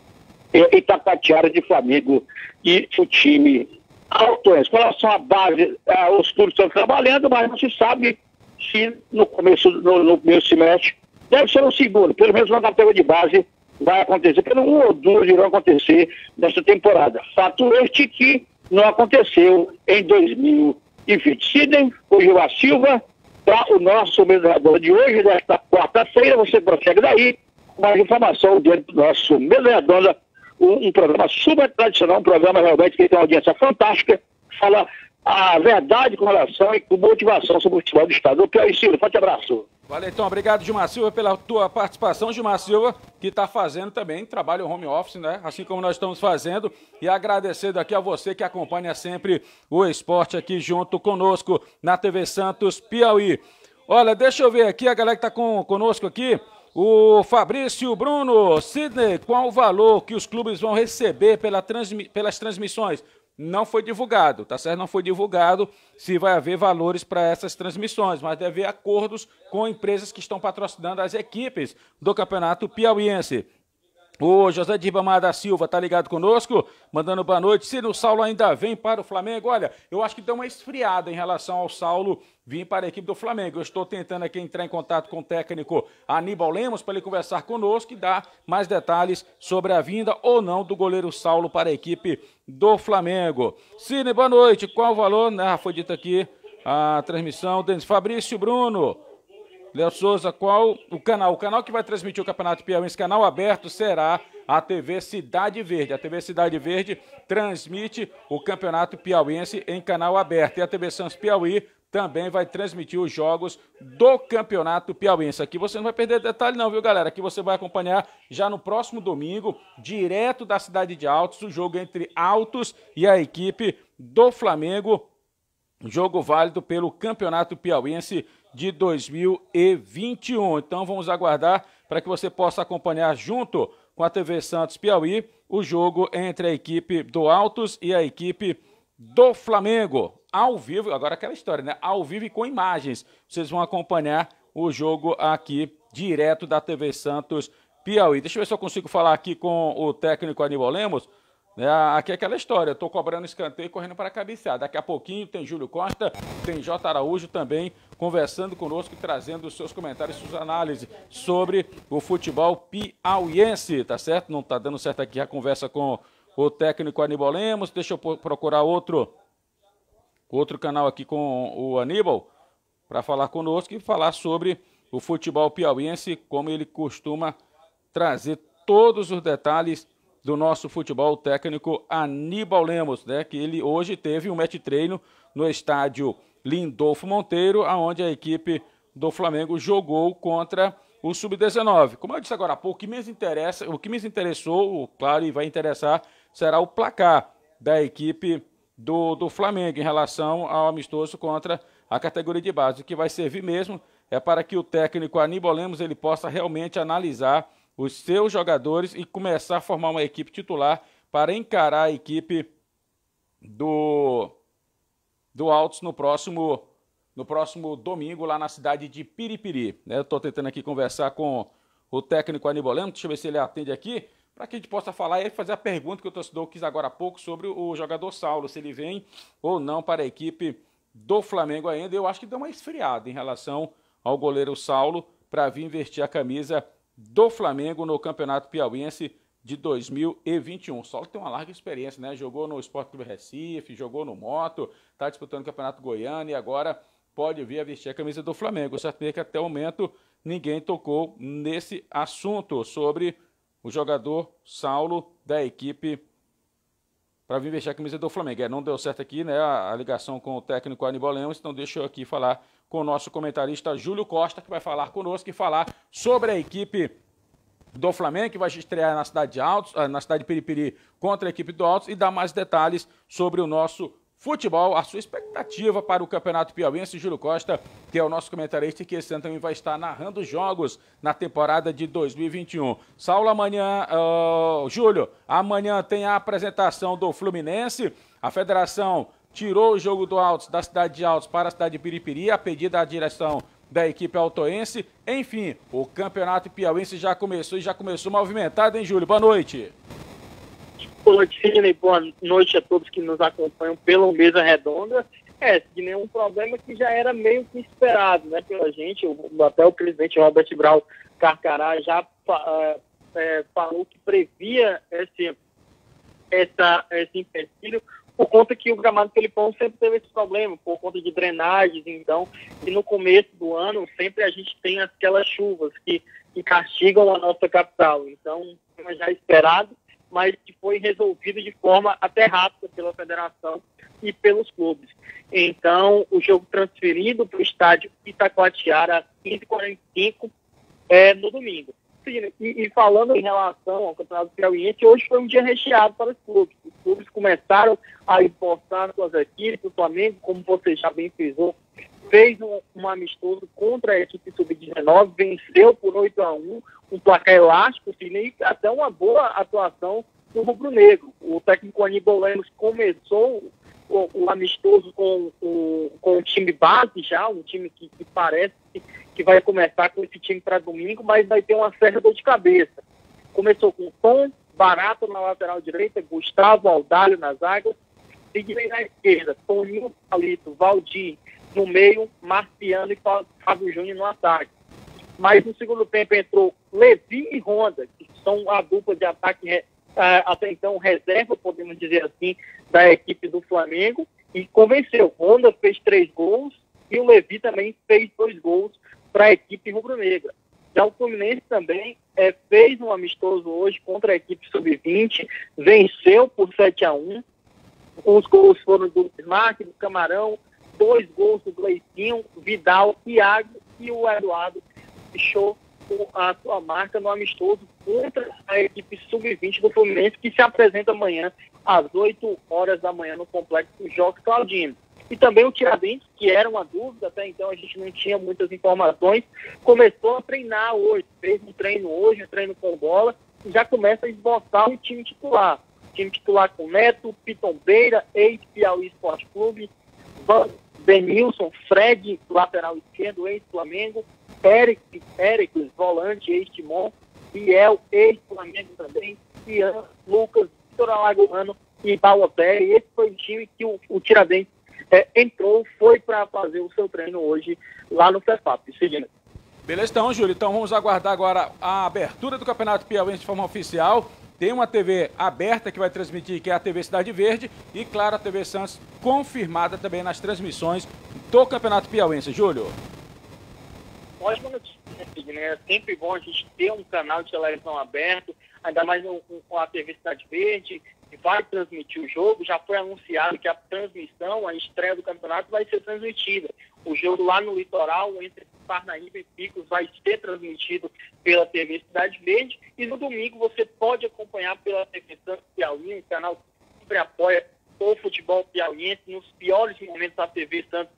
Itacoatiara de Flamengo e o time altoense. Com relação à base, os clubes estão trabalhando, mas não se sabe se no primeiro semestre, deve ser no segundo, pelo menos na categoria de base vai acontecer, pelo 1 ou 2 irão acontecer nesta temporada. Fato este que não aconteceu em 2020. Sidney, o Gilmar Silva, para o nosso mediador de hoje, desta quarta-feira, você prossegue daí com mais informação dentro do nosso mediador um programa super tradicional, um programa realmente que tem uma audiência fantástica, fala a verdade com relação e com motivação sobre o futebol do estado. O Piauí, Silvio, forte abraço. Valeu, então, obrigado, Gilmar Silva, pela tua participação. Gilmar Silva, que está fazendo também trabalho home office, né? Assim como nós estamos fazendo. E agradecendo aqui a você que acompanha sempre o esporte aqui junto conosco na TV Santos Piauí. Olha, deixa eu ver aqui a galera que está conosco aqui. O Fabrício Bruno, Sidney, qual o valor que os clubes vão receber pelas transmissões? Não foi divulgado, tá certo? Não foi divulgado se vai haver valores para essas transmissões, mas deve haver acordos com empresas que estão patrocinando as equipes do Campeonato Piauiense. O José de Ribamar da Silva tá ligado conosco, mandando boa noite. Se o Saulo ainda vem para o Flamengo, olha, eu acho que deu uma esfriada em relação ao Saulo vir para a equipe do Flamengo. Eu estou tentando aqui entrar em contato com o técnico Aníbal Lemos para ele conversar conosco e dar mais detalhes sobre a vinda ou não do goleiro Saulo para a equipe do Flamengo. Cine, boa noite. Qual o valor? Foi dito aqui a transmissão. Denis Fabrício Bruno. Léo Souza, qual o canal? O canal que vai transmitir o Campeonato Piauiense, canal aberto, será a TV Cidade Verde. A TV Cidade Verde transmite o Campeonato Piauiense em canal aberto. E a TV Santos Piauí também vai transmitir os jogos do Campeonato Piauiense. Aqui você não vai perder detalhe não, viu, galera? Aqui você vai acompanhar já no próximo domingo, direto da cidade de Altos, o jogo entre Altos e a equipe do Flamengo. Jogo válido pelo Campeonato Piauiense de 2021. Então vamos aguardar para que você possa acompanhar junto com a TV Santos Piauí o jogo entre a equipe do Altos e a equipe do Flamengo. Ao vivo, agora aquela história, né? Ao vivo e com imagens. Vocês vão acompanhar o jogo aqui direto da TV Santos Piauí. Deixa eu ver se eu consigo falar aqui com o técnico Aníbal Lemos. Aqui é aquela história, eu estou cobrando escanteio e correndo para cabecear. Daqui a pouquinho tem Júlio Costa, tem J. Araújo também conversando conosco e trazendo os seus comentários, suas análises sobre o futebol piauiense, tá certo? Não está dando certo aqui a conversa com o técnico Aníbal Lemos. Deixa eu procurar outro canal aqui com o Aníbal para falar conosco e falar sobre o futebol piauiense, como ele costuma trazer todos os detalhes do nosso futebol técnico Aníbal Lemos, né? Que ele hoje teve um match treino no estádio Lindolfo Monteiro, onde a equipe do Flamengo jogou contra o Sub-19. Como eu disse agora há pouco, o que me interessou, claro, e vai interessar, será o placar da equipe do Flamengo em relação ao amistoso contra a categoria de base. O que vai servir mesmo é para que o técnico Aníbal Lemos ele possa realmente analisar os seus jogadores e começar a formar uma equipe titular para encarar a equipe do Altos no próximo domingo lá na cidade de Piripiri. Eu estou tentando aqui conversar com o técnico Aníbal Lemos, deixa eu ver se ele atende aqui, para que a gente possa falar e fazer a pergunta que o torcedor quis agora há pouco sobre o jogador Saulo, se ele vem ou não para a equipe do Flamengo ainda. Eu acho que deu uma esfriada em relação ao goleiro Saulo para vir vestir a camisa do Flamengo no Campeonato Piauiense de 2021. O Saulo tem uma larga experiência, né? Jogou no Sport Clube Recife, jogou no Moto, está disputando o Campeonato Goiano e agora pode vir a vestir a camisa do Flamengo. Certo é que até o momento ninguém tocou nesse assunto sobre o jogador Saulo da equipe para vir vestir a camisa do Flamengo. Não deu certo aqui, né? A ligação com o técnico Aníbal Lemos, então deixa eu aqui falar com o nosso comentarista Júlio Costa, que vai falar conosco e falar sobre a equipe do Flamengo, que vai estrear na cidade de Altos, na cidade de Piripiri contra a equipe do Altos, e dar mais detalhes sobre o nosso futebol, a sua expectativa para o Campeonato Piauiense. Júlio Costa, que é o nosso comentarista e que esse ano também vai estar narrando jogos na temporada de 2021. Saulo, amanhã, Júlio, amanhã tem a apresentação do Fluminense, a federação tirou o jogo do Altos da cidade de Altos para a cidade de Piripiri, a pedido da direção da equipe altoense. Enfim, o Campeonato Piauiense já começou e já começou movimentado, hein, Júlio? Boa noite. Boa noite, Sidney. Boa noite a todos que nos acompanham pela Mesa Redonda. Sidney, um problema que já era meio que esperado, né, pela gente. Até o presidente Robert Brau Carcará já falou que previa esse empecilho, por conta que o gramado Felipão sempre teve esse problema, por conta de drenagens, então, e no começo do ano sempre a gente tem aquelas chuvas que castigam a nossa capital, então, já esperado, mas que foi resolvido de forma até rápida pela federação e pelos clubes. Então, o jogo transferido para o estádio Itacoatiara às 15h45 no domingo. E falando em relação ao Campeonato Piauiense, hoje foi um dia recheado para os clubes. Os clubes começaram a esforçar suas equipes. O Flamengo, como você já bem frisou, fez um amistoso contra a equipe Sub-19, venceu por 8-1, um placar elástico, e até uma boa atuação do rubro-negro. O técnico Aníbal Lemos começou o amistoso com o time base já, um time que parece que vai começar com esse time para domingo, mas vai ter uma certa dor de cabeça. Começou com Tom, Barato na lateral direita, Gustavo Aldalho na zaga, Sidney na esquerda, Toninho Palito, Valdir no meio, Marciano e Fábio Júnior no ataque. Mas no segundo tempo entrou Levi e Honda, que são a dupla de ataque até então reserva, podemos dizer assim, da equipe do Flamengo, e convenceu. Honda fez 3 gols e o Levi também fez 2 gols para a equipe rubro-negra. Já o Fluminense também fez um amistoso hoje contra a equipe Sub-20, venceu por 7-1. Os gols foram do Bismarck, do Camarão, 2 gols do Gleicinho, Vidal, Thiago e o Eduardo fechou a sua marca no amistoso contra a equipe Sub-20 do Fluminense, que se apresenta amanhã às 8h da manhã no Complexo Jorge Claudino. E também o Tiradentes, que era uma dúvida, até então a gente não tinha muitas informações, começou a treinar hoje, fez um treino hoje, um treino com bola, e já começa a esboçar o time titular. O time titular com Neto, Pitombeira, ex-Piauí Esporte Clube, Benilson, Fred, lateral esquerdo, ex-Flamengo, Eric, volante, ex-Timon, Biel, ex-Flamengo também, Ian, Lucas, Vitor Alagoano e Balotelli. Esse foi o time que o Tiradentes foi para fazer o seu treino hoje lá no FEFAP. Seguindo. Beleza, então, Júlio. Então vamos aguardar agora a abertura do Campeonato Piauiense de forma oficial. Tem uma TV aberta que vai transmitir, que é a TV Cidade Verde, e, claro, a TV Santos confirmada também nas transmissões do Campeonato Piauiense. Júlio. Ótima notícia, né? É sempre bom a gente ter um canal de televisão aberto, ainda mais com a TV Cidade Verde, que vai transmitir o jogo. Já foi anunciado que a transmissão, a estreia do campeonato vai ser transmitida. O jogo lá no litoral, entre Parnaíba e Picos, vai ser transmitido pela TV Cidade Verde. E no domingo você pode acompanhar pela TV Santos Piauí, um canal que sempre apoia o futebol piauiense. Nos piores momentos a TV Santos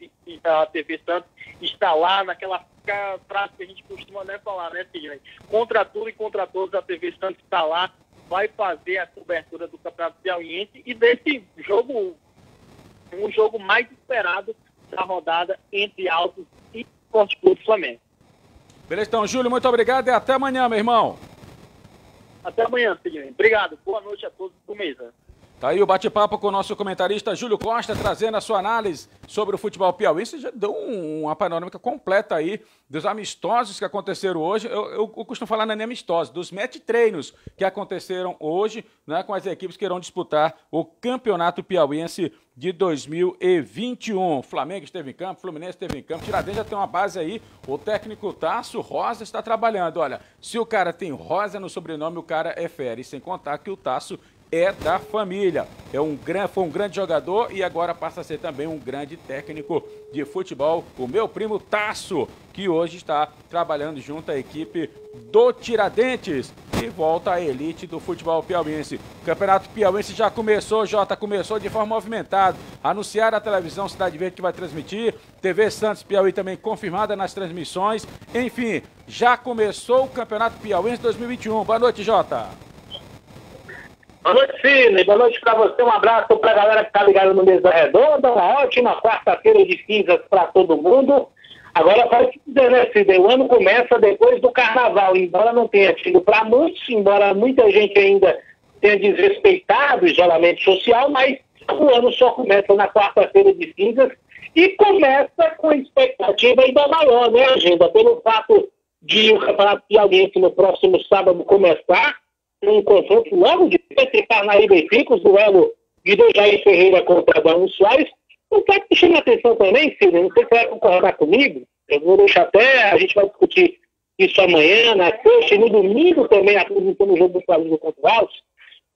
está lá naquela frase que a gente costuma falar, né, Sidney? Contra tudo e contra todos, a TV Santos está lá, vai fazer a cobertura do Campeonato Piauiense e desse jogo, um jogo mais esperado da rodada entre Altos e Esporte Clube Flamengo. Beleza, então, Júlio, muito obrigado e até amanhã, meu irmão. Até amanhã, Sidney. Obrigado. Boa noite a todos do Mesa. Tá aí o bate-papo com o nosso comentarista Júlio Costa, trazendo a sua análise sobre o futebol piauiense. Já deu uma panorâmica completa aí dos amistosos que aconteceram hoje. Eu costumo falar, não é nem amistosos, dos match-treinos que aconteceram hoje, né, com as equipes que irão disputar o Campeonato Piauiense de 2021. Flamengo esteve em campo, Fluminense esteve em campo, Tiradentes já tem uma base aí. O técnico Tasso Rosa está trabalhando. Olha, se o cara tem Rosa no sobrenome, o cara é fera. E sem contar que o Tasso é da família. Foi um grande jogador e agora passa a ser também um grande técnico de futebol. O meu primo Tasso, que hoje está trabalhando junto à equipe do Tiradentes e volta à elite do futebol piauiense. O Campeonato Piauiense já começou, Jota, começou de forma movimentada. Anunciaram a televisão Cidade Verde que vai transmitir, TV Santos Piauí também confirmada nas transmissões. Enfim, já começou o Campeonato Piauiense 2021. Boa noite, Jota. Boa noite, Sidney. Boa noite para você. Um abraço para a galera que está ligada no Mesa Redonda. Uma ótima quarta-feira de cinzas para todo mundo. Agora, pode dizer, né, Sidney? O ano começa depois do Carnaval. Embora não tenha sido para muitos, embora muita gente ainda tenha desrespeitado o isolamento social, mas o ano só começa na quarta-feira de cinzas e começa com expectativa ainda maior, né, agenda? Pelo fato de o Campeonato Piauiense no próximo sábado começar, um confronto logo de entre Parnaíba e Picos, duelo de Dejair Ferreira contra Adão Soares. O que me chama a atenção também, Silvio, não sei se você vai concordar comigo, eu vou deixar até, a gente vai discutir isso amanhã, na sexta e no domingo também, apresentando o jogo do Flamengo contra o Altos.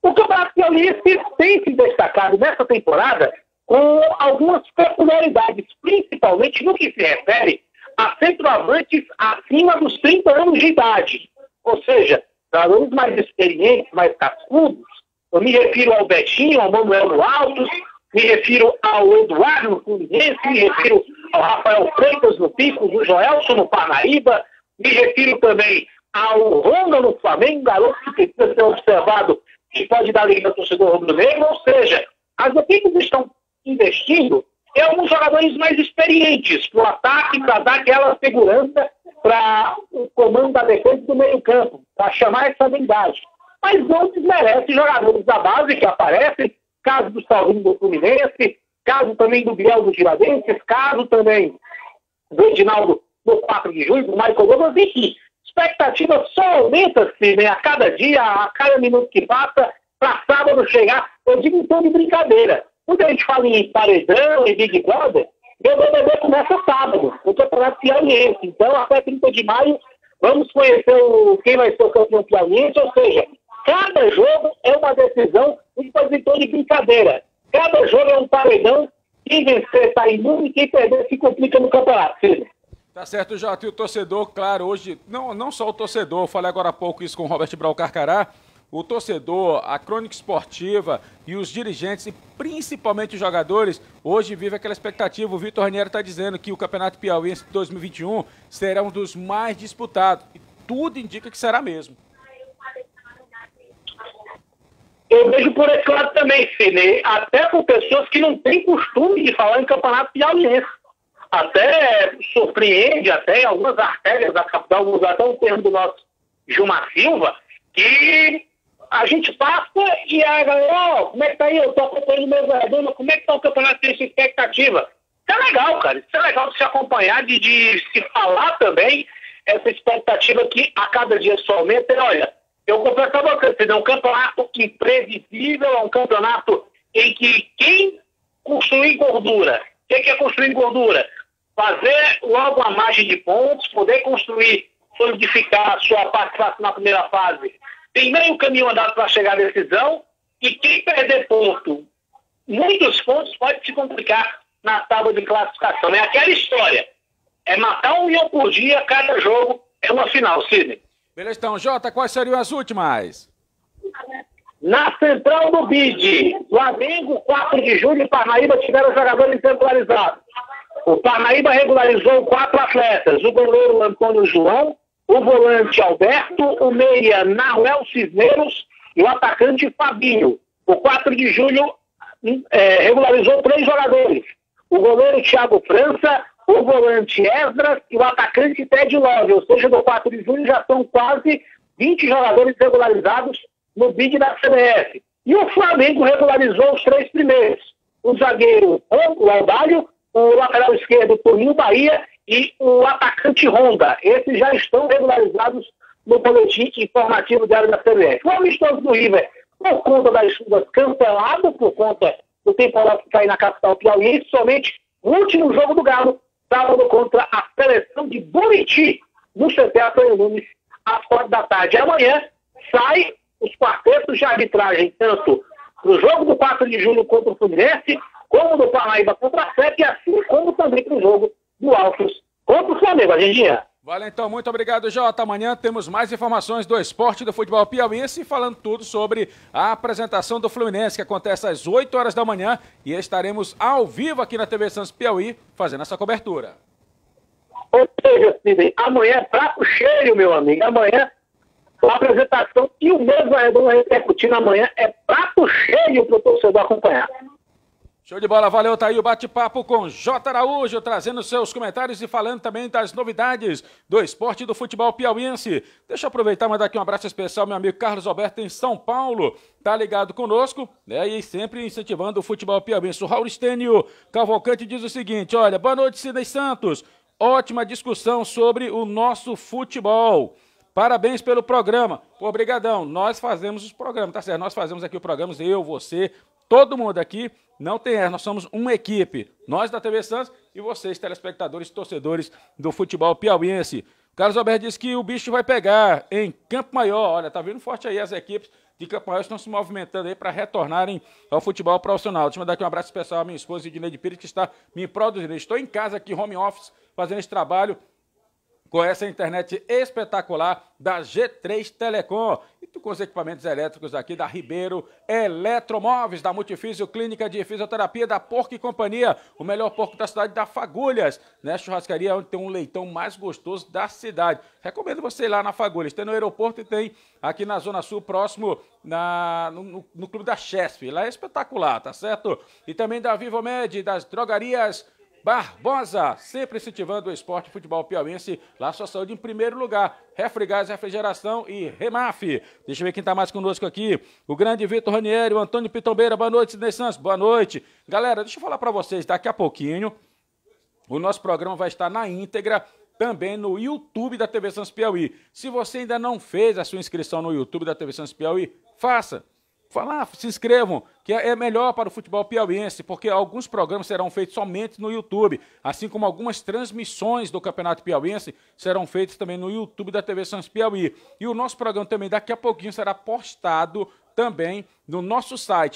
O Campeonato Piauiense tem se destacado nessa temporada com algumas peculiaridades, principalmente no que se refere a centroavantes acima dos 30 anos de idade. Ou seja, jogadores mais experientes, mais cascudos. Eu me refiro ao Betinho, ao Manuel no Altos, me refiro ao Eduardo no Fluminense, me refiro ao Rafael Freitas no Pico, o Joelson no Parnaíba, me refiro também ao Ronda no Flamengo, um garoto que precisa ser observado que pode dar liga ao torcedor rubro-negro. Ou seja, as equipes estão investindo em alguns jogadores mais experientes para o ataque, para dar aquela segurança para o comando da defesa do meio campo, para chamar essa habilidade. Mas não desmerece jogadores da base que aparecem, caso do Salvinho do Fluminense, caso também do Biel do Tiradentes, caso também do Edinaldo no 4 de julho, do Michael Douglas, enfim. Expectativa só aumenta-se, né, a cada dia, a cada minuto que passa, para sábado chegar, eu digo em tom de brincadeira. Quando a gente fala em paredão e Big Brother, meu BBB começa sábado, o Campeonato Piauiense. Então, até 30 de maio, vamos conhecer quem vai ser o campeão piauiense, ou seja, cada jogo é uma decisão, não pode dizer em tom de brincadeira. Cada jogo é um paredão, quem vencer está imune, quem perder se complica no campeonato, filho. Tá certo, Jota. E o torcedor, claro, hoje, não só o torcedor, falei agora há pouco isso com o Robert Brau Carcará, o torcedor, a crônica esportiva e os dirigentes, e principalmente os jogadores, hoje vive aquela expectativa. O Vitor Ranieri está dizendo que o Campeonato Piauiense de 2021 será um dos mais disputados. E tudo indica que será mesmo. Eu vejo por esse lado também, Sidney, até por pessoas que não têm costume de falar em Campeonato Piauiense. Até surpreende, até em algumas artérias da capital, vou usar até o termo do nosso Gilmar Silva, que a gente passa e a galera, como é que tá aí? Eu tô acompanhando o Mesa Redonda, como é que tá o campeonato, tem essa expectativa? Isso é legal, cara. Isso é legal de se acompanhar, de se falar também, essa expectativa que a cada dia só aumenta. E olha, eu confesso a você, é um campeonato imprevisível, é um campeonato em que quem construir gordura, o que é construir gordura? Fazer logo a margem de pontos, poder construir, solidificar a sua participação na primeira fase. Tem meio caminho andado para chegar à decisão, e quem perder muitos pontos, pode se complicar na tábua de classificação. É aquela história. É matar um leão por dia, cada jogo é uma final, Sidney. Beleza, então, Jota, quais seriam as últimas? Na central do BID, Flamengo, 4 de julho e Parnaíba tiveram jogadores regularizados. O Parnaíba regularizou 4 atletas, o goleiro Antônio João, o volante Alberto, o meia Nahuel Cisneros e o atacante Fabinho. O 4 de julho regularizou 3 jogadores, o goleiro Thiago França, o volante Esdras e o atacante Ted Love. Ou seja, do 4 de julho já são quase 20 jogadores regularizados no BID da CBF. E o Flamengo regularizou os 3 primeiros, o zagueiro o Aldalho, o lateral esquerdo Toninho Bahia e o atacante Ronda. Esses já estão regularizados no boletim informativo diário da CBF. O amistoso do River, por conta das chuvas, cancelado, por conta do temporal que cai na capital piauiense, somente o último jogo do Galo, sábado contra a seleção de Buriti, no CT Antônio Nunes, às 4 da tarde. Amanhã sai os quartetos de arbitragem, tanto para o jogo do 4 de julho contra o Fluminense, como do Parnaíba contra a SEP, assim como também para o jogo do Altos contra o Flamengo. Agendinha. Valeu, então, muito obrigado, Jota. Amanhã temos mais informações do esporte do futebol piauiense, falando tudo sobre a apresentação do Fluminense, que acontece às 8 horas da manhã, e estaremos ao vivo aqui na TV Santos Piauí, fazendo essa cobertura. Ou seja, Sidney, amanhã é prato cheio, meu amigo. Amanhã a apresentação e o mesmo Redonda repercutindo amanhã é prato cheio para o torcedor acompanhar. Show de bola, valeu, tá aí o bate-papo com J. Araújo, trazendo seus comentários e falando também das novidades do esporte e do futebol piauiense. Deixa eu aproveitar e mandar aqui um abraço especial ao meu amigo Carlos Alberto em São Paulo, tá ligado conosco, né, e sempre incentivando o futebol piauiense. O Raul Estênio Cavalcante diz o seguinte, olha, boa noite, Sidney Santos, ótima discussão sobre o nosso futebol. Parabéns pelo programa. Pô, obrigadão. Nós fazemos os programas, tá certo? Nós fazemos aqui o programa, eu, você, todo mundo aqui. Não tem erro, nós somos uma equipe. Nós da TV Santos e vocês, telespectadores, torcedores do futebol piauiense. Carlos Alberto disse que o bicho vai pegar em Campo Maior. Olha, tá vindo forte aí as equipes de Campo Maior estão se movimentando aí para retornarem ao futebol profissional. Deixa eu mandar aqui um abraço especial à minha esposa, Edneide Pires, que está me produzindo. Estou em casa aqui, home office, fazendo esse trabalho com essa internet espetacular da G3 Telecom e com os equipamentos elétricos aqui da Ribeiro Eletromóveis, da Multifísio Clínica de Fisioterapia, da Porco e Companhia, o melhor porco da cidade da Fagulhas, né? Churrascaria onde tem um leitão mais gostoso da cidade. Recomendo você ir lá na Fagulhas, tem no aeroporto e tem aqui na Zona Sul, próximo no Clube da Chesf, lá é espetacular, tá certo? E também da Vivomed, das drogarias Barbosa, sempre incentivando o esporte e futebol piauiense, lá sua saúde em primeiro lugar. Refrigás, refrigeração e Remaf. Deixa eu ver quem está mais conosco aqui. O grande Vitor Ranieri, o Antônio Pitombeira. Boa noite, Sidnei Santos. Boa noite. Galera, deixa eu falar para vocês, daqui a pouquinho, o nosso programa vai estar na íntegra também no YouTube da TV Santos Piauí. Se você ainda não fez a sua inscrição no YouTube da TV Santos Piauí, faça. Se inscrevam, que é melhor para o futebol piauiense, porque alguns programas serão feitos somente no YouTube, assim como algumas transmissões do Campeonato Piauiense serão feitas também no YouTube da TV Santos Piauí. E o nosso programa também daqui a pouquinho será postado também no nosso site,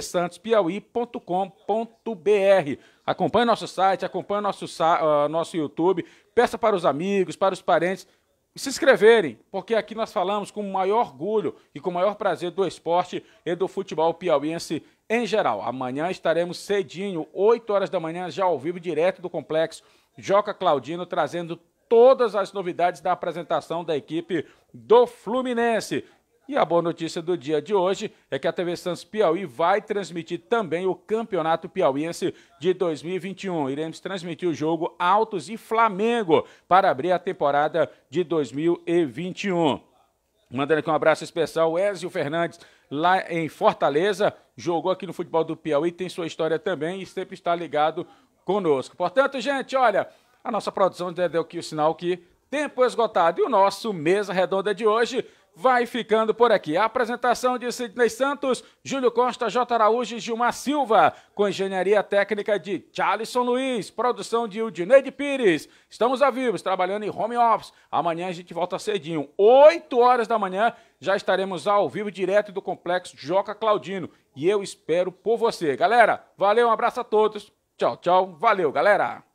tvsantospiauí.com.br. Acompanhe nosso site, acompanhe nosso YouTube, peça para os amigos, para os parentes, se inscreverem, porque aqui nós falamos com o maior orgulho e com o maior prazer do esporte e do futebol piauiense em geral. Amanhã estaremos cedinho, 8 horas da manhã, já ao vivo, direto do Complexo Joca Claudino, trazendo todas as novidades da apresentação da equipe do Fluminense. E a boa notícia do dia de hoje é que a TV Santos Piauí vai transmitir também o Campeonato Piauiense de 2021. Iremos transmitir o jogo Altos e Flamengo para abrir a temporada de 2021. Mandando aqui um abraço especial, o Ézio Fernandes, lá em Fortaleza, jogou aqui no futebol do Piauí, tem sua história também e sempre está ligado conosco. Portanto, gente, olha, a nossa produção já deu aqui o sinal que tempo esgotado. E o nosso Mesa Redonda de hoje vai ficando por aqui. A apresentação de Sidnei Santos, Júlio Costa, J. Araújo e Gilmar Silva, com engenharia técnica de Charlison Luiz, produção de Udneide Pires. Estamos a vivo, trabalhando em home office. Amanhã a gente volta cedinho, 8 horas da manhã, já estaremos ao vivo, direto do Complexo Joca Claudino. E eu espero por você. Galera, valeu, um abraço a todos. Tchau, tchau. Valeu, galera.